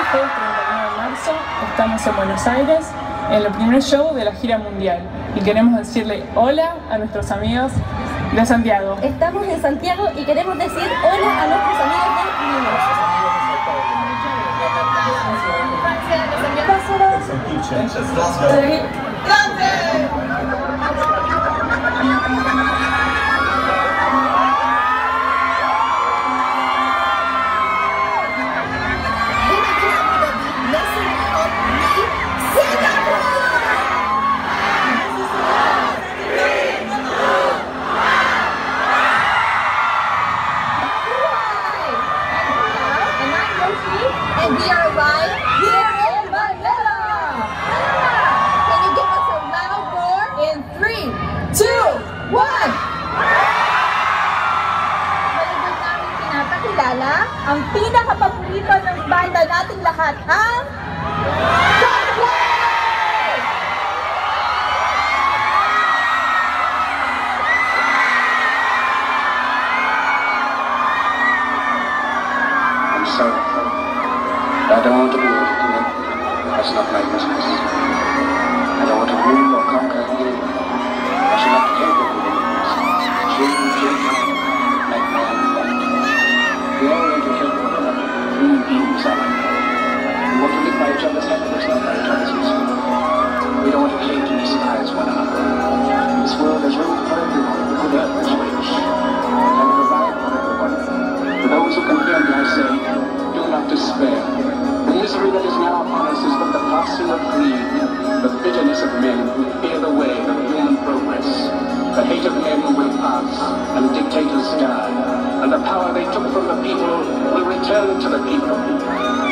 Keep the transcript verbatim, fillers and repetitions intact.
jueves treinta y nueve de marzo estamos en Buenos Aires en el primer show de la gira mundial y queremos decirle hola a nuestros amigos de Santiago. Estamos en Santiago y queremos decir hola a nuestros amigos de Manila. And we are live here in Manila! Can you give us a loud roar? In three, two, one! Malibig namin pinapakilala ang pinakapaborito ng banda nating lahat, ang Coldplay! I'm sorry. I don't want to be anything. That's not my business. I don't want to rule or conquer you. I should not care what you do. Children, children, like man, we all want to help one another. Human beings are like that. We want to live by each other's happiness, not by each other's misery. We don't want to hate and despise one another. In this world, there's room for everyone. The good earth is rich. We can provide for everyone. For those who can hear me, I say, do not despair. The misery that is now upon us is but the passing of greed, the bitterness of men who fear the way of human progress. The hate of men will pass, and dictators die, and the power they took from the people will return to the people.